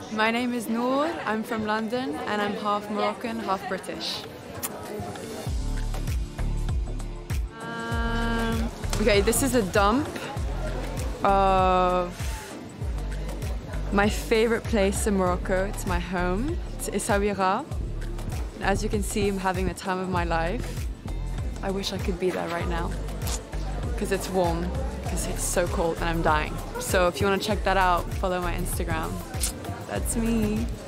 My name is Noor, I'm from London and I'm half Moroccan, half British. Okay, this is a dump of my favorite place in Morocco. It's my home. It's Essaouira. As you can see, I'm having the time of my life. I wish I could be there right now because it's warm, because it's so cold and I'm dying. So if you want to check that out, follow my Instagram. That's me.